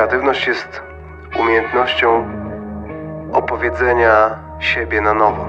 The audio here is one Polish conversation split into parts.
Kreatywność jest umiejętnością opowiedzenia siebie na nowo.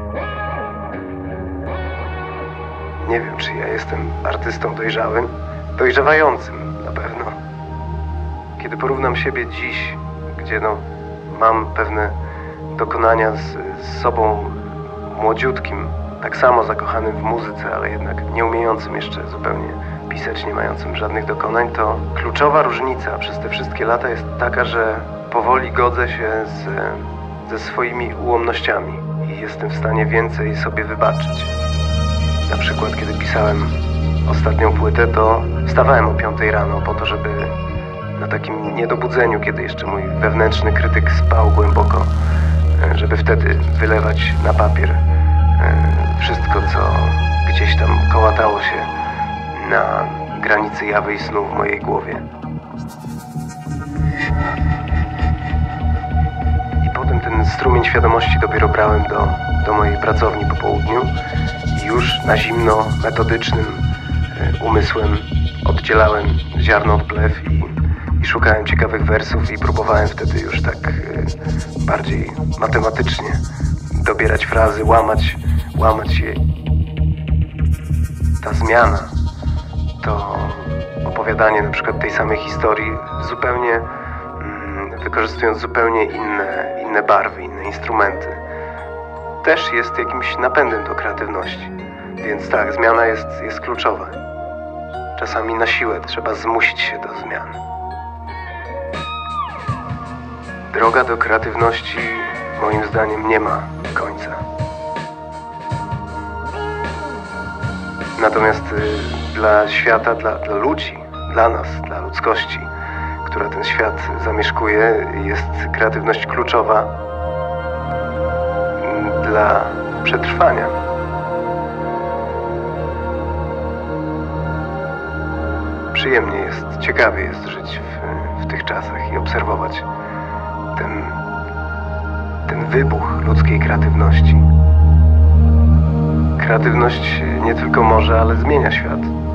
Nie wiem, czy ja jestem artystą dojrzałym, dojrzewającym na pewno. Kiedy porównam siebie dziś, gdzie mam pewne dokonania z sobą młodziutkim, tak samo zakochanym w muzyce, ale jednak nie umiejącym jeszcze zupełnie pisać, nie mającym żadnych dokonań, to kluczowa różnica przez te wszystkie lata jest taka, że powoli godzę się ze swoimi ułomnościami i jestem w stanie więcej sobie wybaczyć. Na przykład, kiedy pisałem ostatnią płytę, to wstawałem o 5 rano po to, żeby na takim niedobudzeniu, kiedy jeszcze mój wewnętrzny krytyk spał głęboko, żeby wtedy wylewać na papier wszystko, co gdzieś tam kołatało się na granicy jawy i snu w mojej głowie. I potem ten strumień świadomości dopiero brałem do mojej pracowni po południu i już na zimno, metodycznym umysłem oddzielałem ziarno od plew i szukałem ciekawych wersów i próbowałem wtedy już tak bardziej matematycznie dobierać frazy, łamać je. Ta zmiana, to opowiadanie na przykład tej samej historii zupełnie wykorzystując zupełnie inne barwy, inne instrumenty, też jest jakimś napędem do kreatywności. Więc tak, zmiana jest kluczowa. Czasami na siłę trzeba zmusić się do zmian. Droga do kreatywności moim zdaniem nie ma końca. Natomiast dla świata, dla ludzi, dla nas, dla ludzkości, która ten świat zamieszkuje, jest kreatywność kluczowa dla przetrwania. Przyjemnie jest, ciekawie jest żyć w tych czasach i obserwować ten wybuch ludzkiej kreatywności. Kreatywność nie tylko może, ale zmienia świat.